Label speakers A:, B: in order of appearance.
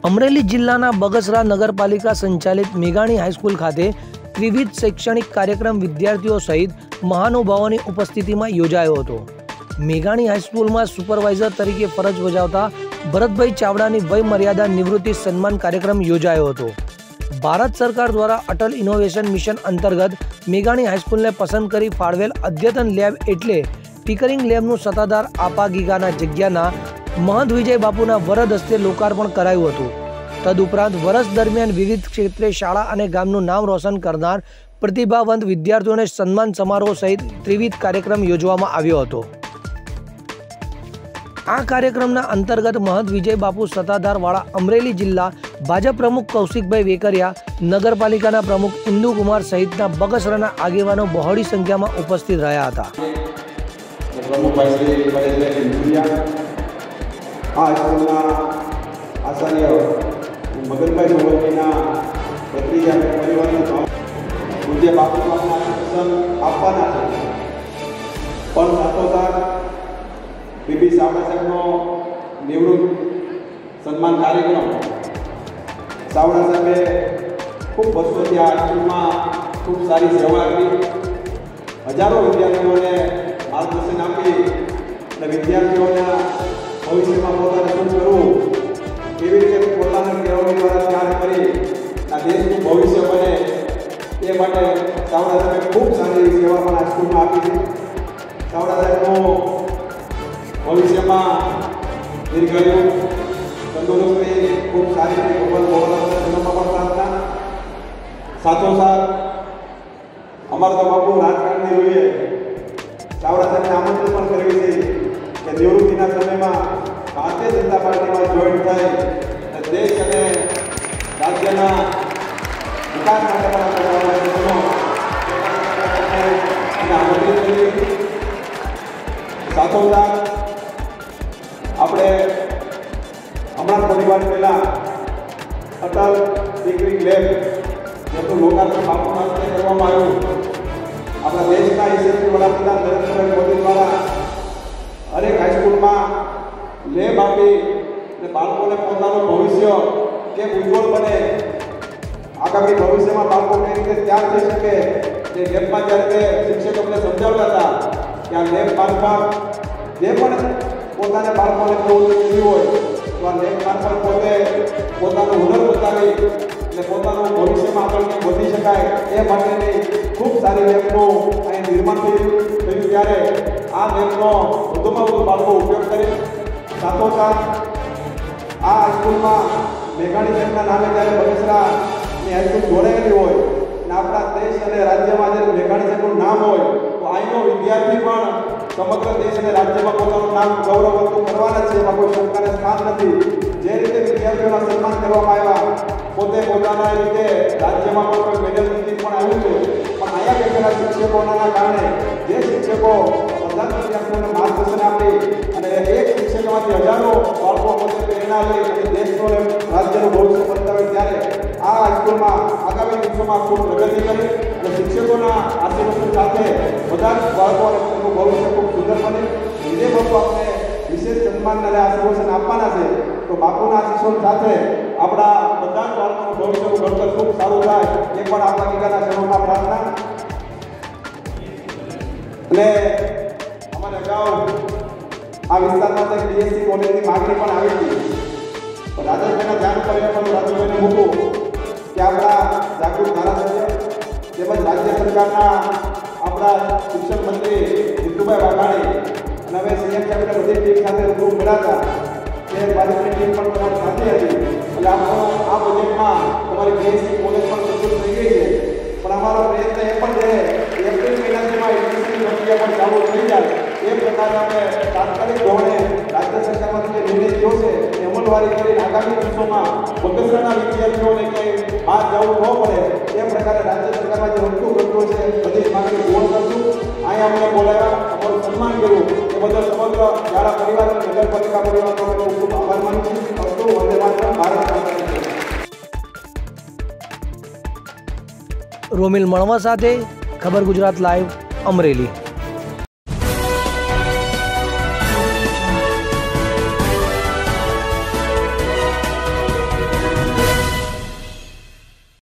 A: અમરેલી જિલ્લાના બગસરા નગરપાલિકા સંચાલિત મેઘાણી હાઈસ્કૂલ ખાતે ત્રિવિધ શૈક્ષણિક કાર્યક્રમ વિદ્યાર્થીઓ સહિત મહાનુભાવોની ઉપસ્થિતિમાં યોજાયો હતો। મેઘાણી હાઈસ્કૂલમાં સુપરવાઇઝર તરીકે ફરજ બજાવતા ભરતભાઈ ચાવડાની વય મર્યાદા નિવૃત્તિ સન્માન કાર્યક્રમ યોજાયો હતો। ભારત સરકાર દ્વારા અટલ ઇનોવેશન મિશન અંતર્ગત મેઘાણી હાઈસ્કૂલને પસંદ કરી ફાળવેલ અદ્યતન લેબ એટલે ટિકરિંગ લેબનું સત્તાધાર આપા ગીગાના જગ્યાના महंत विजय बापूना वरद हस्ते लोकार्पण करायुं हतुं। तदुपरांत वर्ष दरमियान विविध क्षेत्रे शाळा अने गामनुं नाम रोशन करनार प्रतिभावंत विद्यार्थीओने सन्मान समारोह सहित त्रिविध कार्यक्रम योजवामां आव्यो हतो। आ कार्यक्रमना अंतर्गत महंत विजय बापू सत्ताधारवाळा अमरेली जिल्ला भाजप प्रमुख कौशिकभाई वेकरिया, नगरपालिकाना प्रमुख इंदुकुमार सहितना बगसराना आगेवानो बहोળી संख्यामां उपस्थित रह्या हता।
B: आ स्कूलना आचार्य मगनभाई सोलंकीना भत्रीजा परिवारनो पूज्य बापू बापूना आशीर्वाद आपवाना छे, पण साथोसाथ बीबी चावड़ा साहेबनो निवृत्त सन्मान कार्यक्रम चावड़ा साहेबे खूब वर्षोथी आ स्कूलमां खूब सारी सेवा करी, हजारों विद्यार्थीओने मार्गदर्शन आपी अने विद्यार्थीओना भविष्य में पोताने शुं करवुं केवी रीते पोताना केळवणी द्वारा तैयार करी आ देशनुं भविष्य बने ए माटे चावड़ा साहेबे खूब सारी सेवा पण आ स्कूलमां आपी छे। चावड़ा साहेबनुं भविष्य में दीर्घायु तंदुरुस्ती खूब सारी रीते भगवान भोलेनाथना पण प्रार्थना। साथोसाथ अमर तो बापू राजकारणनी જોઈએ चावड़ा साहेबने आमंत्रण पण कर्युं छे कि निवृत्तिना समयमां भारतीय जनता पार्टी में जॉइन थाय अने देश अने राज्यना विकास माटे पण साथोसाथ आपणे हमણાં થોડી વાર પહેલા અટલ ટિકરિંગ લેબ જેનું લોકાર્પણ બાપુના હસ્તે કરવામાં આવ્યું। આપણા દેશના યશસ્વી વડાપ્રધાન નરેન્દ્રભાઈ મોદી દ્વારા हरेक हाईस्कूल में लेब आपी बाळकोने पोतानुं भविष्य के उज्ज्वल बने, आगामी भविष्य में बाळको कई रीते तैयार थई शके ते लेब में ज्यारे शिक्षक अमने समजावता था कि आ लेब मार्फत जे पण पोताने बाळकोने प्रवृत्ति करवी होय तो आ लेब मार्फत पोते पोतानुं हुनर बतावी अने पोतानुं भविष्य में आगळ वधी शकाय ए माटेनी खूब सारी लेबनुं અહીં निर्माण थयुं त्यारे आ लेबनो વધુમાં વધુ બાળકો ઉપયોગ કરે। સાથોસાથ આ હાઈસ્કૂલમાં મેઘાણી સાહેબના નામે જ્યારે બગસરાની હાઈસ્કૂલ જોડાયેલી હોય અને આપણા દેશ અને રાજ્યમાં જ્યારે મેઘાણી સાહેબનું નામ હોય તો અહીંનો વિદ્યાર્થી પણ સમગ્ર દેશ અને રાજ્યમાં પોતાનું નામ ગૌરવવંતું કરવાના છે, એમાં કોઈ શંકાને સ્થાન નથી। જે રીતે વિદ્યાર્થીઓના સન્માન કરવામાં આવ્યા પોતે પોતાના રીતે રાજ્યમાં પણ કોઈ મેડલ જીતી પણ આવ્યું છે, પણ અહીંયા બેઠેલા શિક્ષકોના કારણે જે શિક્ષકો विद्यार्थियों मार्गदर्शन आपी अने एक शिक्षकमांथी हजारों बाळको पोते प्रेरणा लई अने देशनो राज्यनुं भविष्य बनावे त्यारे आ हाईस्कूलमां आगामी दिवसोमां खूब प्रगति करी अने शिक्षकोना आशीर्वाद साथे बधा ज बाळको अने तेनुं भविष्य खूब सुंदर बने। विजय बापू आपणे विशेष सन्मान अने आशीर्वाद आपवाना छे तो बापूना आशीर्वाद साथे आपणा बधा ज बाळकोनुं भविष्यनुं घडतर खूब सारुं थाय ए पण आपणा टीकाना चरणोमां प्रार्थना। अने हमारे अगाऊ आ विस्तार में बीएससी कॉलेज की मांगणी पण आवी थी, पण राजेशभाईना ध्यान पर ए पण राजेशभाईने मूक्युं कि आपणा जागृत धारासभ्य તેમજ राज्य सरकारना आपणा शिक्षण मंत्री જીતુભાઈ વાઘાણી અને હવે સીએમ સાહેબને બધી ટીમ સાથે રૂબરૂ મળ્યા હતા તે ભાજપની ટીમ પણ તમારી સાથે હતી એટલે આપણો આ બજેટમાં તમારી બીએસસી કોલેજ પણ મંજૂર થઈ ગઈ છે, પણ અમારો પ્રયત્ન એ પણ છે એપ્રિલ મહિના સુધીમાં એડમિશનની પ્રક્રિયા પણ ચાલુ થઈ જાય એ પ્રકારે આપણે તાત્કાલિક ધોરણે રાજ્ય સરકારમાં જે નિર્ણય થયો છે એ અમલવારી કરી આગામી દિવસોમાં બગસરાના વિદ્યાર્થીઓને ક્યાંય બહાર જવું ન પડે એ પ્રકારે રાજ્ય સરકારમાં જે વધતું ઘટતું છે બધી જ માગણી પૂર્ણ કરશું। અહીંયા અમને બોલાવ્યા, અમારું સન્માન કર્યું એ બદલ સમગ્ર શાળા પરિવાર અને નગરપાલિકા પરિવારનો અમે ખૂબ ખૂબ આભાર માનું છું। અસ્તુ વંદે માતરમ, ભારત માતા કી જય।
A: રોમિલ મણવા સાથે ખબર ગુજરાત લાઈવ, અમરેલી।